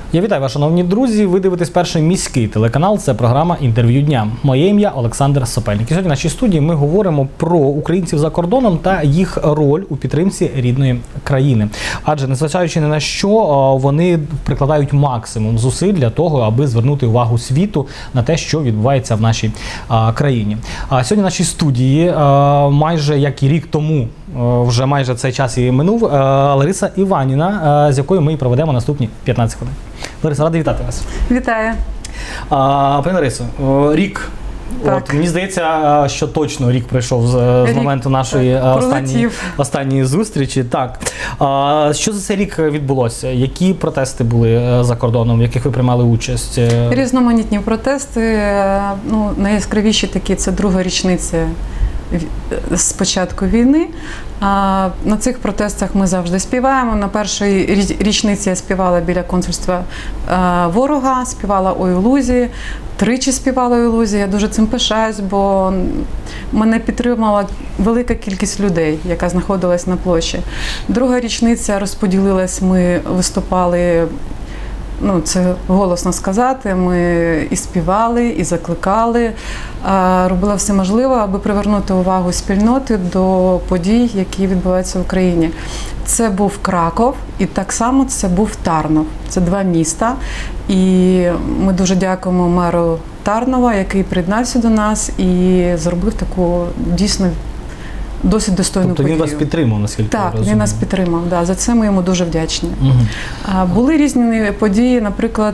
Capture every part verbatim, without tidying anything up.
Я вітаю вас, шановні друзі. Ви дивитесь перший міський телеканал. Це програма «Інтерв'ю дня». Моє ім'я Олександр Сопельник. І сьогодні в нашій студії ми говоримо про українців за кордоном та їх роль у підтримці рідної країни. Адже, незважаючи ні на що, вони прикладають максимум зусиль для того, аби звернути увагу світу на те, що відбувається в нашій країні. А сьогодні в нашій студії, майже як і рік тому, вже майже цей час і минув, Лариса Іваніна, з якою ми і проведемо наступні п'ятнадцять хвилин. Лариса, радий вітати вас. Вітаю. А, пані Ларисо, рік. От, мені здається, що точно рік пройшов з, з моменту нашої останньої, останньої зустрічі. Так. А, що за цей рік відбулося? Які протести були за кордоном, в яких ви приймали участь? Різноманітні протести. Ну, найяскравіші такі – це друга річниця з початку війни. А на цих протестах ми завжди співаємо. На першій річниці я співала біля консульства ворога, співала «Ой у лузі», тричі співала «Ой у лузі». Я дуже цим пишаюсь, бо мене підтримала велика кількість людей, яка знаходилась на площі. Друга річниця розподілилась, ми виступали, ну, це голосно сказати, ми і співали, і закликали, робила все можливе, аби привернути увагу спільноти до подій, які відбуваються в Україні. Це був Краков, і так само це був Тарнов. Це два міста. І ми дуже дякуємо меру Тарнова, який приєднався до нас і зробив таку дійсно досить достойну тобто подію. Він вас підтримав, наскільки так, я розумію? Так, він нас підтримав, да, за це ми йому дуже вдячні. Угу. А, були різні події, наприклад,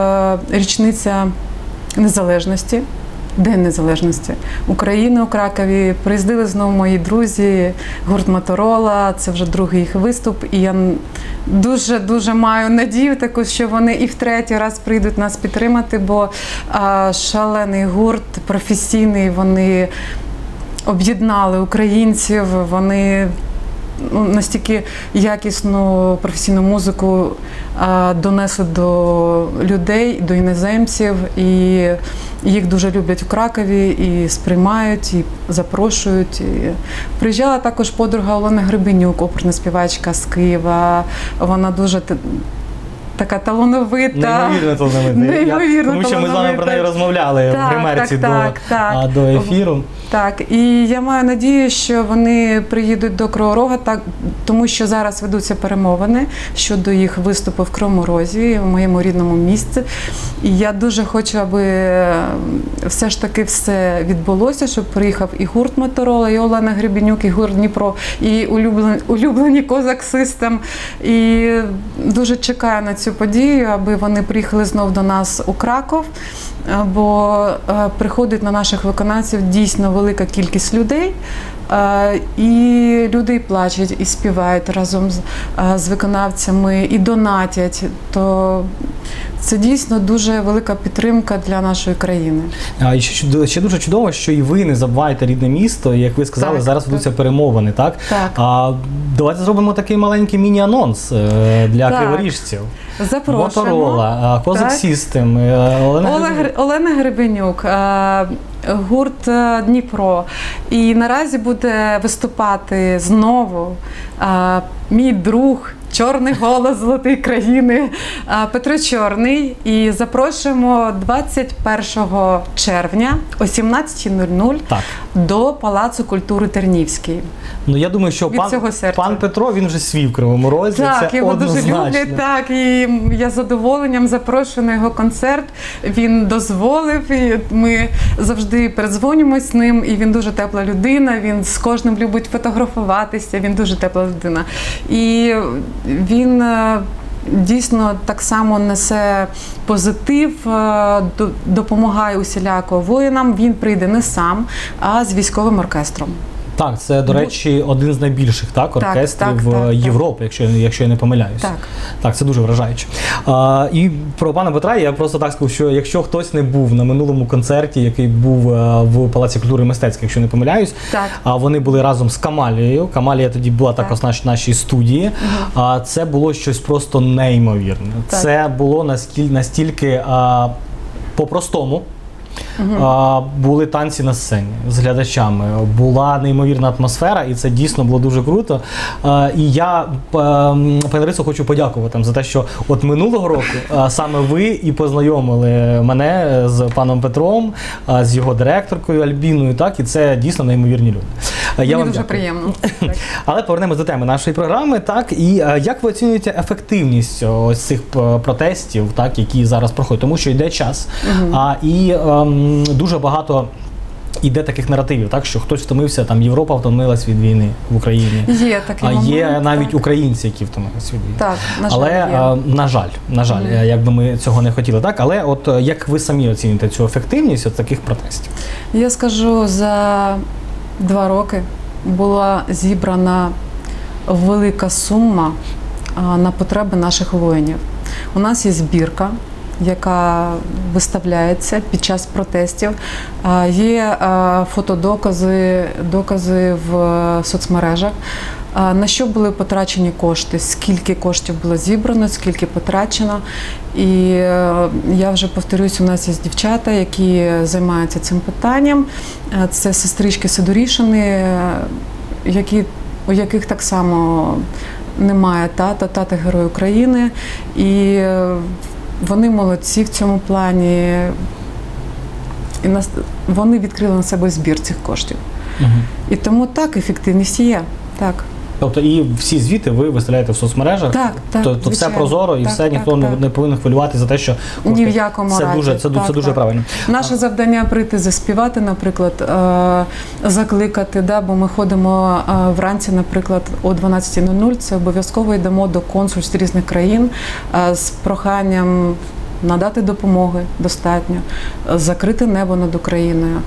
річниця Незалежності, День Незалежності України у Кракові. Приїздили знову мої друзі, гурт Моторола, це вже другий їх виступ, і я дуже-дуже маю надію таку, що вони і в третій раз прийдуть нас підтримати, бо а, шалений гурт, професійний, вони об'єднали українців, вони ну, настільки якісну професійну музику а, донесли до людей, до іноземців, і їх дуже люблять у Кракові, і сприймають, і запрошують. І приїжджала також подруга Олена Гребенюк, оперна співачка з Києва. Вона дуже така талановита. Неймовірно талановита. Неймовірно Тому що ми з вами про неї розмовляли так, в гримерці так, до, так, так. до ефіру. Так, і я маю надію, що вони приїдуть до Кривого Рога, так, тому що зараз ведуться перемовини щодо їх виступу в Кривому Розі, в моєму рідному місці. І я дуже хочу, аби все ж таки все відбулося, щоб приїхав і гурт Моторола, і Олена Гребенюк, і гурт Дніпро, і улюблені, улюблені Козак Систем. І дуже чекаю на цю подію, аби вони приїхали знов до нас у Краков, бо приходить на наших виконавців дійсно велика кількість людей, і люди і плачуть, і співають разом з, з виконавцями, і донатять. То це дійсно дуже велика підтримка для нашої країни. А і ще, ще дуже чудово, що і ви не забуваєте рідне місто, як ви сказали, так, зараз так. ведуться перемовини, так? Так. А, давайте зробимо такий маленький міні-анонс для так. криворіжців. Запрошуємо. Моторола, Козак Систем, Олена, Олег, Олена Гребенюк, гурт Дніпро. І наразі буде виступати знову мій друг, чорний голос золотої країни Петро Чорний. І запрошуємо двадцять першого червня о сімнадцятій нуль нуль до Палацу культури Тернівський. Ну, я думаю, що пан, пан Петро, він вже свій в Кривому Розі, так, це його однозначно. дуже люблять, так, і я з задоволенням запрошую на його концерт. Він дозволив, і ми завжди передзвонюємось з ним, і він дуже тепла людина, він з кожним любить фотографуватися, він дуже тепла людина. І він дійсно так само несе позитив, допомагає усіляко воїнам. Він прийде не сам, а з військовим оркестром. Так, це, до речі, один з найбільших так, оркестрів так, так, так, Європи, якщо, якщо я не помиляюсь. Так. Так, це дуже вражаюче. А, і про пана Петра я просто так скажу, що якщо хтось не був на минулому концерті, який був в Палаці культури і мистецтв, якщо не помиляюсь, так. а вони були разом з Камалією. Камалія тоді була так. також в нашій студії. Угу. А, це було щось просто неймовірне. Так. Це було настільки, настільки а, по-простому. угу. були танці на сцені з глядачами, була неймовірна атмосфера, і це дійсно було дуже круто. І я, пані Ларисо, хочу подякувати за те, що от минулого року саме ви і познайомили мене з паном Петром, з його директоркою Альбіною, так, і це дійсно неймовірні люди. Мені я вам дуже дякую. приємно. Але повернемось до теми нашої програми, так, і як ви оцінюєте ефективність ось цих протестів, так, які зараз проходять, тому що йде час, угу. а, і ем, дуже багато іде таких наративів, так, що хтось втомився, там Європа втомилась від війни в Україні. Є такий а момент, є навіть так. українці, які втомились від війни. Так, на жаль, але є. а, на жаль, на жаль, mm. як би ми цього не хотіли, так, але от як ви самі оціните цю ефективність от таких протестів? Я скажу, за два роки була зібрана велика сума а, на потреби наших воїнів. У нас є збірка, яка виставляється під час протестів. Є фотодокази, докази в соцмережах, на що були потрачені кошти, скільки коштів було зібрано, скільки потрачено. І я вже повторюсь, у нас є дівчата, які займаються цим питанням. Це сестрички Сидорішини, які, у яких так само немає тата, тата Герой України. І вони молодці в цьому плані, і нас, вони відкрили на себе збір цих коштів. Угу. І тому так, ефективність є, так. Тобто і всі звіти ви виставляєте в соцмережах? Так, так. Тобто все прозоро і так, все, так, ніхто так, не, так. не повинен хвилювати за те, що кошти. Ні в якому це разі. Дуже, це, так, це дуже так. правильно. Наше а... завдання прийти заспівати, наприклад, закликати, да, бо ми ходимо вранці, наприклад, о дванадцятій нуль нуль, це обов'язково йдемо до консульств різних країн з проханням надати допомоги достатньо, закрити небо над Україною.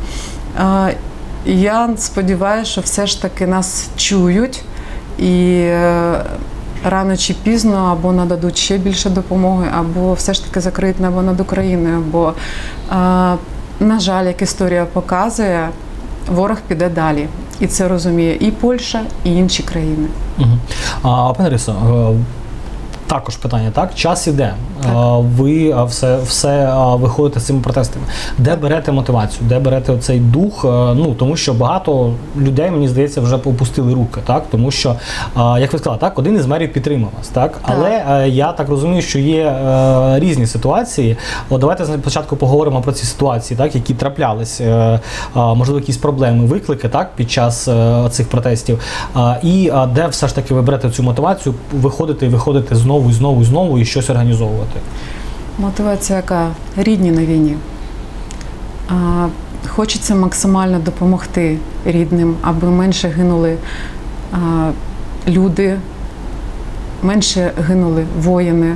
Я сподіваюся, що все ж таки нас чують і рано чи пізно або нададуть ще більше допомоги, або все ж таки закриють небо над Україною. Бо, на жаль, як історія показує, ворог піде далі. І це розуміє і Польща, і інші країни. Угу. А, пане Ларисо, також питання, так? Час іде. Так. Ви все, все виходите з цими протестами. Де берете мотивацію? Де берете цей дух? Ну, тому що багато людей, мені здається, вже опустили руки, так? Тому що, як ви сказали, так, один із мерів підтримав вас, так? Так. Але я так розумію, що є різні ситуації. От давайте спочатку поговоримо про ці ситуації, так, які траплялись, можливо, якісь проблеми, виклики, так, під час цих протестів. І де все ж таки ви берете цю мотивацію виходити і виходити знову і знову і знову і щось організовувати? Мотивація яка? Рідні на війні. А, хочеться максимально допомогти рідним, аби менше гинули а, люди, менше гинули воїни.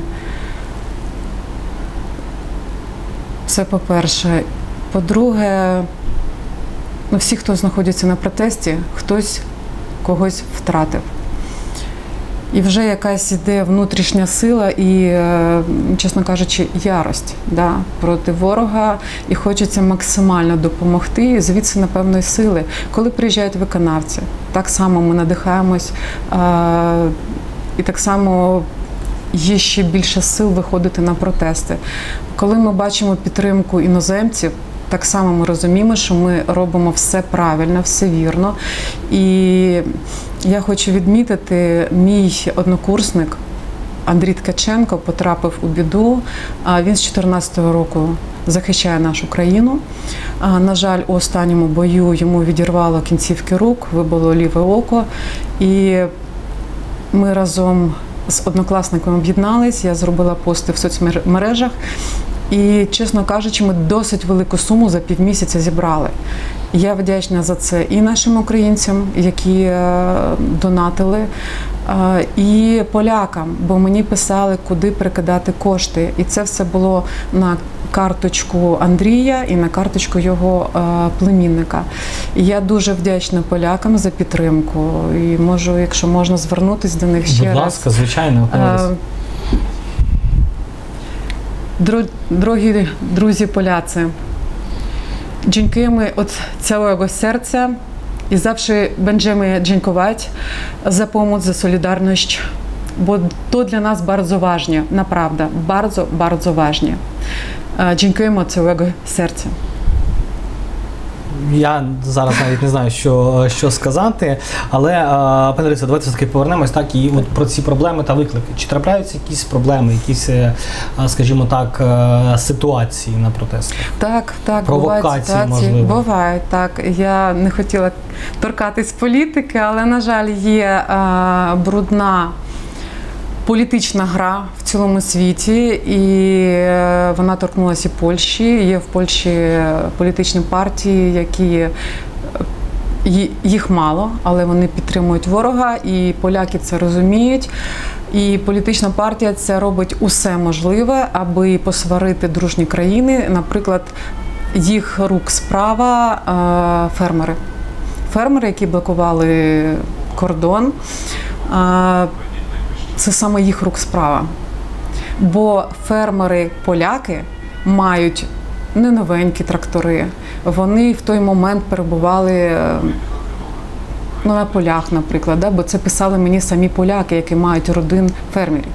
Це по-перше. По-друге, ну, всі, хто знаходиться на протесті, хтось когось втратив. І вже якась іде внутрішня сила і, чесно кажучи, ярость, да, проти ворога. І хочеться максимально допомогти, і звідси, напевно, сили. Коли приїжджають виконавці, так само ми надихаємось, а, і так само є ще більше сил виходити на протести. Коли ми бачимо підтримку іноземців, так само ми розуміємо, що ми робимо все правильно, все вірно. І я хочу відмітити, мій однокурсник Андрій Ткаченко потрапив у біду. Він з дві тисячі чотирнадцятого року захищає нашу країну. На жаль, у останньому бою йому відірвало кінцівки рук, вибило ліве око. І ми разом з однокласниками об'єднались, я зробила пости в соцмережах. І, чесно кажучи, ми досить велику суму за півмісяця зібрали. Я вдячна за це і нашим українцям, які донатили, і полякам, бо мені писали, куди перекидати кошти. І це все було на карточку Андрія і на карточку його племінника. І я дуже вдячна полякам за підтримку. І можу, якщо можна, звернутися до них ще раз. Будь ласка, звичайно. Дорогі друзі поляcy, dziękujemy od całego serca i zawsze będziemy dziękować za pomoc, za solidarność, bo to dla nas bardzo ważne, naprawdę, bardzo, bardzo ważne. Dziękujemy od całego serca. Я зараз навіть не знаю, що, що сказати, але, пане Ларисо, давайте все-таки повернемось так і от про ці проблеми та виклики. Чи трапляються якісь проблеми, якісь, скажімо так, ситуації на протестах? Так, так, провокації, бувають ситуації. можливо. Бувають, так. Я не хотіла торкатись політики, але, на жаль, є а, брудна політична гра в цілому світі, і вона торкнулася і Польщі. Є в Польщі політичні партії, які їх мало, але вони підтримують ворога, і поляки це розуміють. І політична партія це робить усе можливе, аби посварити дружні країни. Наприклад, їх рук справа фермери. Фермери, які блокували кордон, це саме їх рук справа. Бо фермери-поляки мають не новенькі трактори. Вони в той момент перебували ну, на полях, наприклад, да? Бо це писали мені самі поляки, які мають родин фермерів.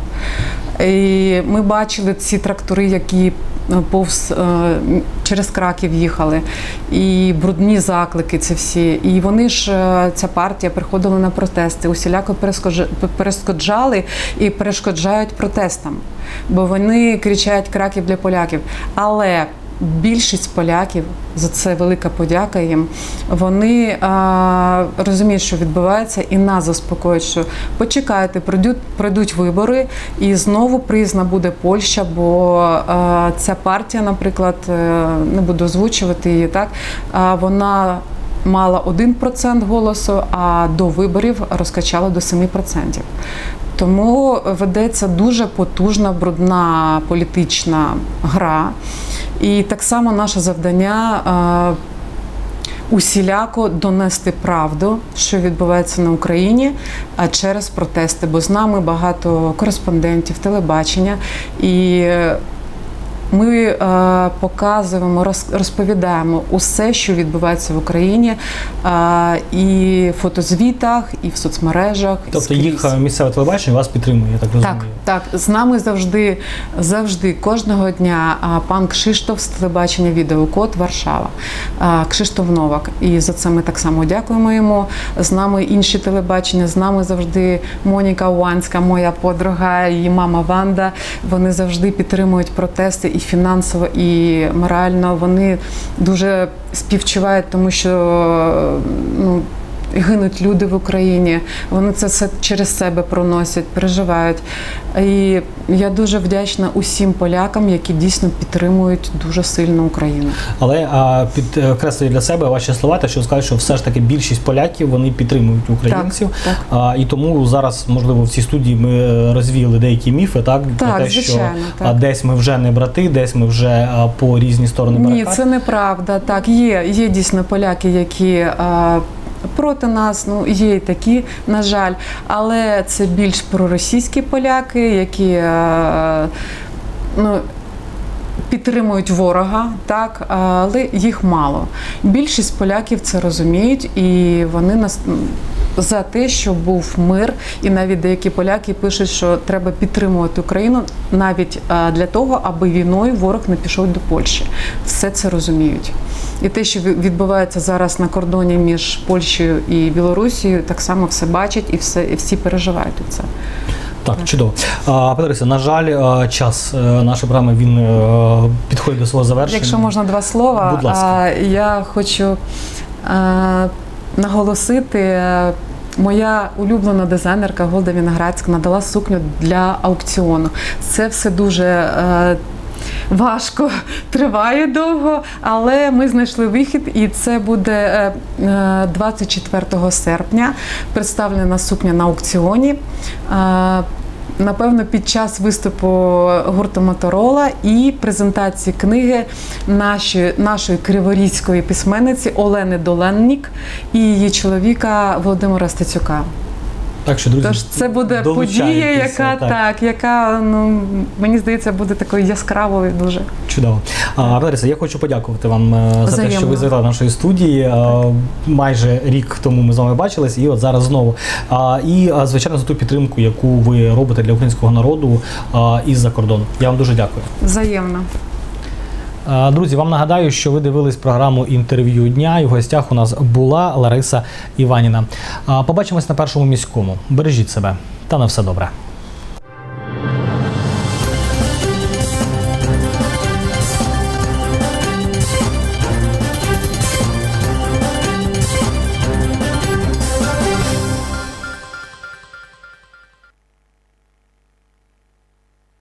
І ми бачили ці трактори, які повз через Краків їхали, і брудні заклики це всі. І вони ж, ця партія, приходила на протести, усіляко перешкоджали і перешкоджають протестам, бо вони кричать «Краків для поляків». Але більшість поляків, за це велика подяка їм, вони а, розуміють, що відбувається, і нас заспокоюють, що почекайте, пройдуть, пройдуть вибори, і знову признана буде Польща, бо а, ця партія, наприклад, не буду озвучувати її, так, а, вона мала один процент голосу, а до виборів розкачала до семи відсотків. Тому ведеться дуже потужна, брудна політична гра. І так само наше завдання – усіляко донести правду, що відбувається на Україні, через протести. Бо з нами багато кореспондентів, телебачення. І ми е, показуємо, роз, розповідаємо усе, що відбувається в Україні, е, і в фотозвітах, і в соцмережах. Тобто їх місцеве телебачення вас підтримує, я так розумію? Так, так. З нами завжди, завжди, кожного дня пан Кшиштоф з телебачення «Відеокод» Варшава, Кшиштоф Новак. І за це ми так само дякуємо йому. З нами інші телебачення, з нами завжди Моніка Уанська, моя подруга, її мама Ванда. Вони завжди підтримують протести і фінансово, і морально. Вони дуже співчувають, тому що ну, гинуть люди в Україні. Вони це все через себе проносять, переживають. І я дуже вдячна усім полякам, які дійсно підтримують дуже сильно Україну. Але а, підкреслюю для себе ваші слова, те, що скажуть, що все ж таки більшість поляків, вони підтримують українців. Так, так. А, і тому зараз, можливо, в цій студії ми розвіяли деякі міфи, так? Так, про те, звичайно, що так. десь ми вже не брати, десь ми вже а, по різні сторони барикад. Ні, це неправда. Так, є, є дійсно поляки, які а, проти нас, ну, є і такі, на жаль, але це більш проросійські поляки, які е, ну, підтримують ворога, так, але їх мало. Більшість поляків це розуміють, і вони нас за те, що був мир, і навіть деякі поляки пишуть, що треба підтримувати Україну навіть для того, аби війною ворог не пішов до Польщі. Все це розуміють. І те, що відбувається зараз на кордоні між Польщею і Білорусією, так само все бачать і, все, і всі переживають у це. Так, чудово. Пане Ларисо, на жаль, час нашої програми, він підходить до свого завершення. Якщо можна два слова. Будь ласка. Я хочу наголосити, моя улюблена дизайнерка Голда Віноградська надала сукню для аукціону. Це все дуже важко, триває довго, але ми знайшли вихід, і це буде двадцять четвертого серпня представлена сукня на аукціоні. Напевно, під час виступу гурту Моторола і презентації книги нашої, нашої криворізької письменниці Олени Доленнік і її чоловіка Володимира Стецюка. Так що, друзі, тож це буде подія, яка, так. Так, яка, ну, мені здається, буде такою яскравою дуже. Чудово. Пане Ларисо, я хочу подякувати вам за Взаємно. те, що ви завітали до нашої студії. Так. Майже рік тому ми з вами бачились, і от зараз знову. І, звичайно, за ту підтримку, яку ви робите для українського народу із-за кордону. Я вам дуже дякую. Взаємно. Друзі, вам нагадаю, що ви дивились програму «Інтерв'ю дня» і в гостях у нас була Лариса Іваніна. Побачимось на Першому міському. Бережіть себе та на все добре.